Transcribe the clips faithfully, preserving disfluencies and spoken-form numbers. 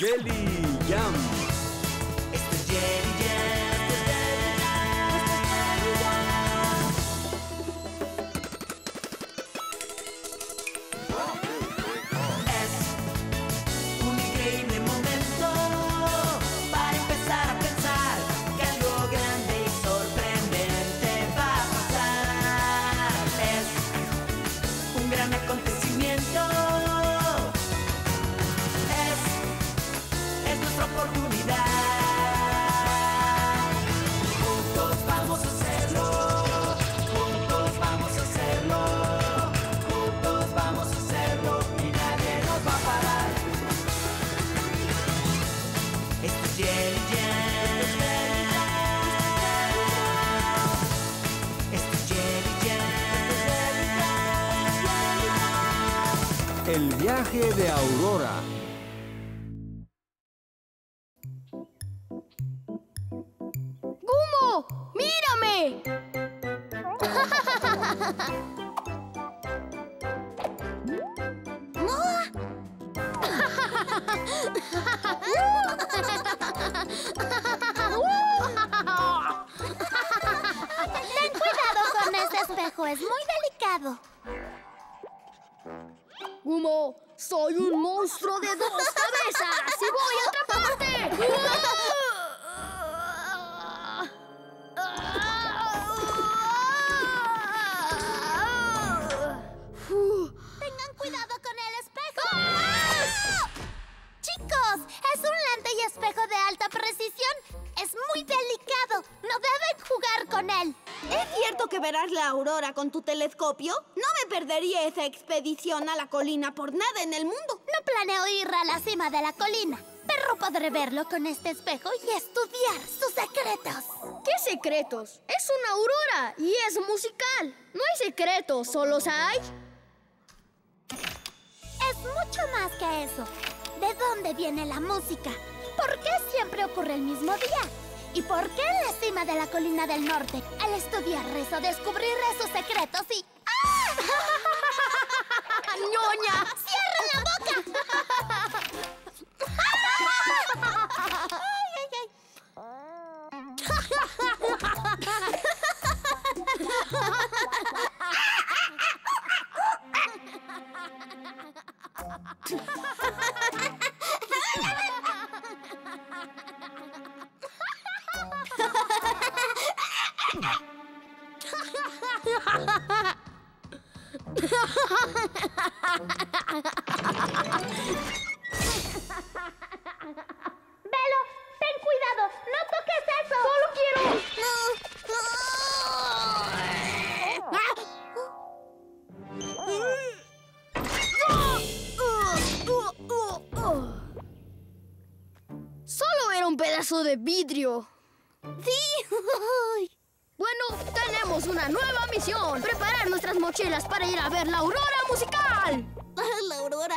Jelly Jam. Esto es Jelly Jam. Es un increíble momento para empezar a pensar que algo grande y sorprendente va a pasar. Es un gran acontecimiento. Es, es nuestra oportunidad. Juntos vamos a hacerlo. Juntos vamos a hacerlo. Juntos vamos a hacerlo y nadie nos va a parar. Esto es Jelly Jam. Esto es Jelly Jam. El viaje de Aurora. ¡Gumo! ¡Mírame! Ten cuidado con ese espejo, es muy delicado. ¡Gumo! ¡Soy un monstruo de dos cabezas! ¡Y voy a atraparte! Tengan cuidado con el espejo. ¡Ah! Chicos, es un lente y espejo de alta precisión. Es muy delicado. No deben jugar con él. ¿Es cierto que verás la aurora con tu telescopio? No me perdería esa expedición a la colina por nada en el mundo. No planeo ir a la cima de la colina, pero podré verlo con este espejo y estudiar sus secretos. ¿Qué secretos? Es una aurora y es musical. No hay secretos, solo hay... Es mucho más que eso. ¿De dónde viene la música? ¿Por qué siempre ocurre el mismo día? ¿Y por qué en la cima de la colina del norte, al estudiar eso, descubriré sus secretos y... ¡Ah! ¡Ñoña! ¡Cierra la boca! ¡Ay, ay, ay! Velo, ten cuidado, no toques eso. ¡Solo quiero! Solo era un pedazo de vidrio. Sí. Bueno, tenemos una nueva misión. Preparar nuestras mochilas para ir a ver la aurora musical. La aurora.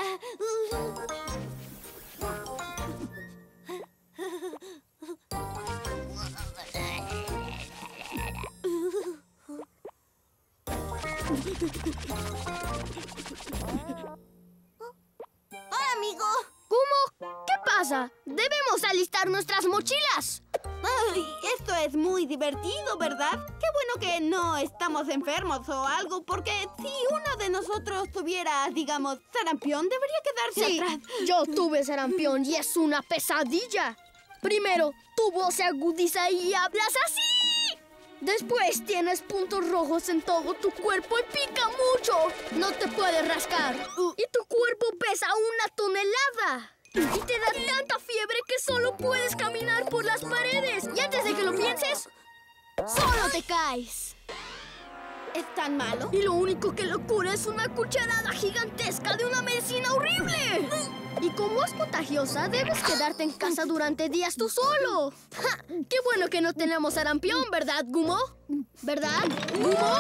Hola, amigo. ¿Cómo? ¿Qué pasa? Debemos alistar nuestras mochilas. Ay, esto es muy divertido, ¿verdad? Qué bueno que no estamos enfermos o algo, porque si uno de nosotros tuviera, digamos, sarampión, debería quedarse Sí, atrás. yo tuve sarampión y es una pesadilla. Primero, tu voz se agudiza y hablas así. Después tienes puntos rojos en todo tu cuerpo y pica mucho. No te puedes rascar. Y tu cuerpo pesa una tonelada. Y te da tanta fiebre que solo puedes caminar por las paredes. Y antes de que lo pienses, solo te caes. ¿Es tan malo? Y lo único que lo cura es una cucharada gigantesca de una medicina horrible. Y como es contagiosa, debes quedarte en casa durante días tú solo. ¡Ja! ¡Qué bueno que no tenemos sarampión!, ¿verdad, Gumo? ¿Verdad, Gumo?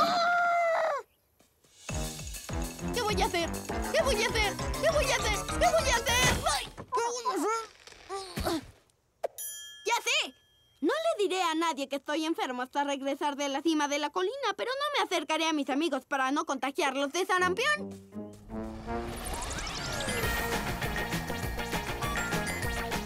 ¿Qué voy a hacer? ¿Qué voy a hacer? ¿Qué voy a hacer? ¿Qué voy a hacer? ¡Ay! ¿Qué voy a hacer? ¡Ya sé! No le diré a nadie que estoy enfermo hasta regresar de la cima de la colina, pero no me acercaré a mis amigos para no contagiarlos de sarampión.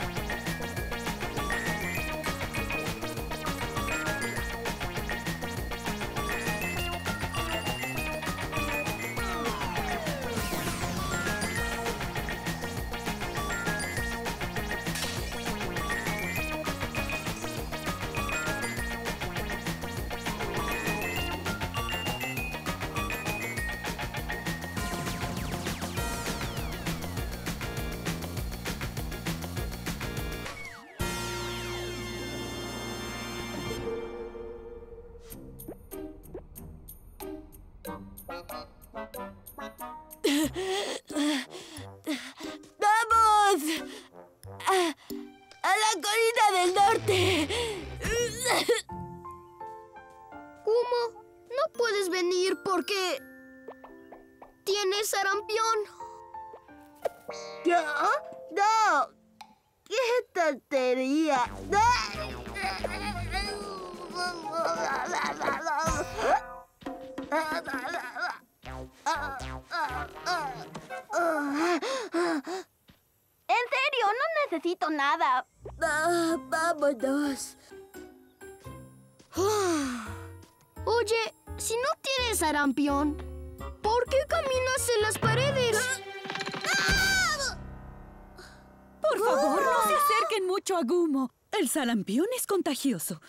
¡Vamos! ¡A, a la colina del norte! Gumo, no puedes venir porque tienes sarampión. ¿Yo? ¡No! ¡Qué tontería! En serio, no necesito nada. Ah, vámonos. Oye, si no tienes sarampión, ¿por qué caminas en las paredes? Por favor, no se acerquen mucho a Gumo. El sarampión es contagioso.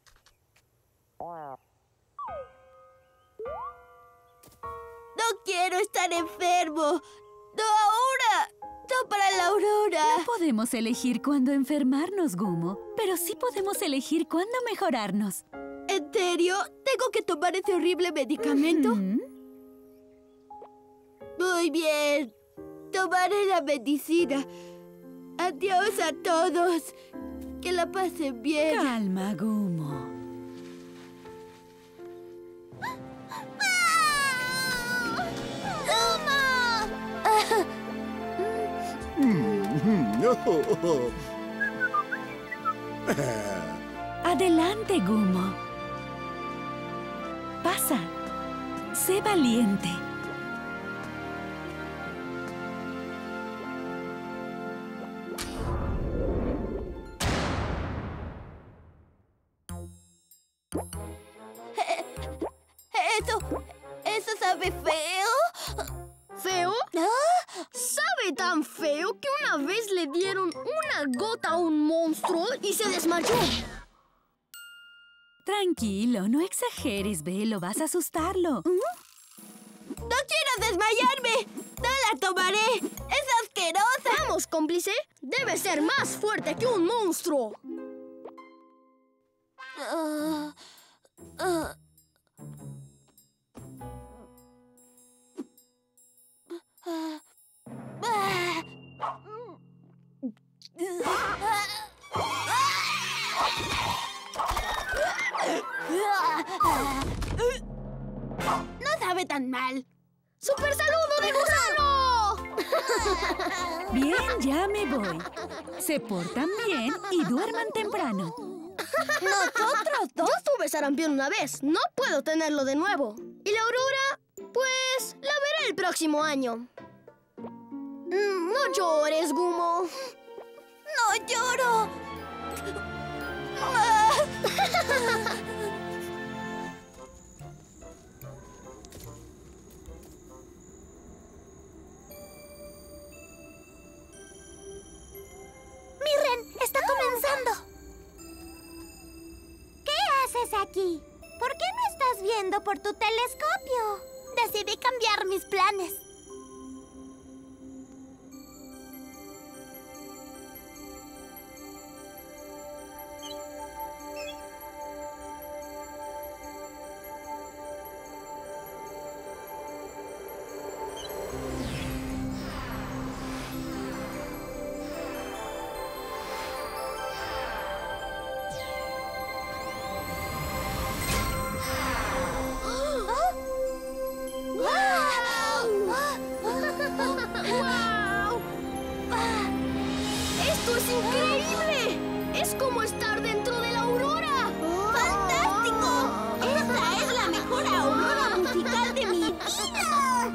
No quiero estar enfermo. ¡No ahora! ¡No para la aurora! No podemos elegir cuándo enfermarnos, Gumo, pero sí podemos elegir cuándo mejorarnos. ¿En serio? ¿Tengo que tomar ese horrible medicamento? ¿Mm? Muy bien. Tomaré la medicina. Adiós a todos. Que la pasen bien. Calma, Gumo. Adelante, Gumo. Pasa. Sé valiente. ¿Eso... eso sabe feo? ¿Feo? Sabe tan feo que una vez le dieron una gota a un monstruo y se desmayó. Tranquilo, no exageres, Velo. Vas a asustarlo. ¡No quiero desmayarme! ¡No la tomaré! ¡Es asquerosa! Vamos, cómplice. Debe ser más fuerte que un monstruo. Ah, ah. Ah. Ah. No sabe tan mal. ¡Super saludo de gusano! Bien, ya me voy. Se portan bien y duerman temprano. ¡Nosotros dos! Yo tuve sarampión una vez. No puedo tenerlo de nuevo. ¿Y la aurora? Pues la veré el próximo año. Mm, no llores, Gumo. ¡No lloro! Ah. ¡Mirren! ¡Está comenzando! ¿Qué haces aquí? ¿Por qué no estás viendo por tu telescopio? Decidí cambiar mis planes. ¡Wow! ¡Esto es increíble! ¡Es como estar dentro de la aurora! ¡Fantástico! ¡Esta es la mejor aurora musical de mi vida!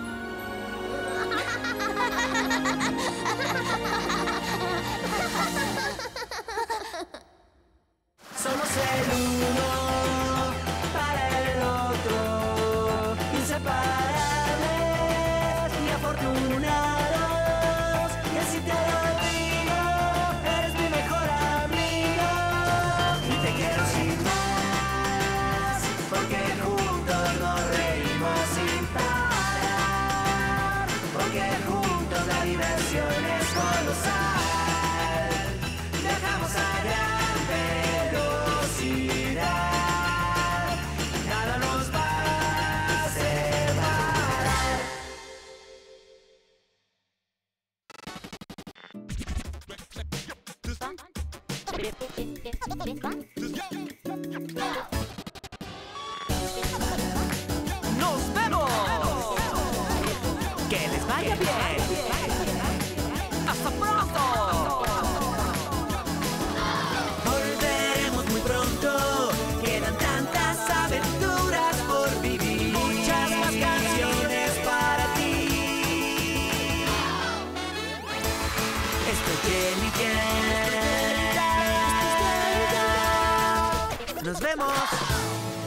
Somos el uno para el otro, inseparables y afortunados. Y así te lo digo, eres mi mejor amigo. Y te quiero sin más, porque juntos nos reímos sin parar. Porque juntos la diversión es colosal. Viajamos a gran velocidad, nada nos va a separar. ¡Nos vemos! ¡Que les vaya bien! ¡Hasta pronto! Volveremos muy pronto. Quedan tantas aventuras por vivir. Muchas más canciones para ti. Esto es Jenny Jam. ¡Nos vemos!